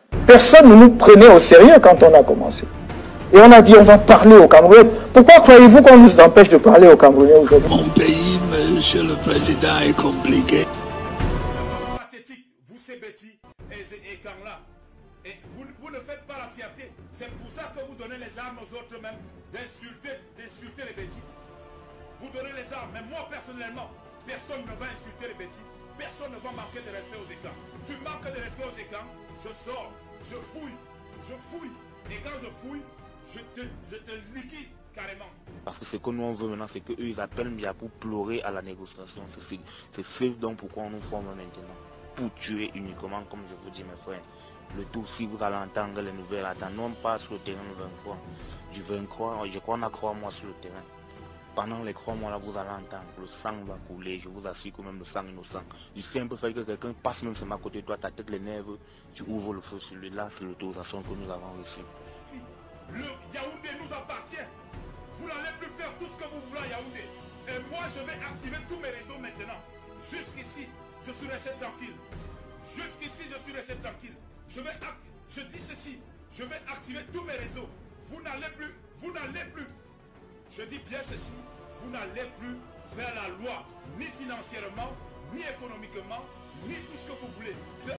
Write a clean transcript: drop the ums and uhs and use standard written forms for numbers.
Personne ne nous prenait au sérieux quand on a commencé. Et on a dit on va parler aux Camerounais. Pourquoi croyez-vous qu'on nous empêche de parler aux Camerounais aujourd'hui? Mon pays, monsieur le président, est compliqué. Pathétique, vous c'est Betty et Carla. Et vous ne faites pas la fierté. C'est pour ça que vous donnez les armes aux autres même d'insulter les Betty. Vous donnez les armes, mais moi personnellement, personne ne va insulter les Betty. Personne ne va manquer de respect aux écrans. Tu manques de respect aux écrans, je sors, je fouille. Et quand je fouille, je te liquide carrément. Parce que ce que nous on veut maintenant, c'est qu'eux ils appellent Mia pour pleurer à la négociation. C'est ce dont pourquoi on nous forme maintenant. Pour tuer uniquement, comme je vous dis mes frères. Le tout, si vous allez entendre les nouvelles, attendons pas sur le terrain le 23. Du 23, je crois qu'on a 3 mois sur le terrain. Pendant les 3 mois là, vous allez entendre, le sang va couler, je vous assure que même le sang innocent. Il fait un peu faire que quelqu'un passe même sur à côté de toi, ta tête, les nerfs, tu ouvres le feu sur lui. Là, c'est l'autorisation que nous avons reçue. Le Yaoundé nous appartient. Vous n'allez plus faire tout ce que vous voulez à Yaoundé. Et moi, je vais activer tous mes réseaux maintenant. Jusqu'ici, je suis resté tranquille. Jusqu'ici, je suis resté tranquille. Je dis ceci, je vais activer tous mes réseaux. Vous n'allez plus. Je dis bien ceci, vous n'allez plus faire la loi, ni financièrement, ni économiquement, ni tout ce que vous voulez.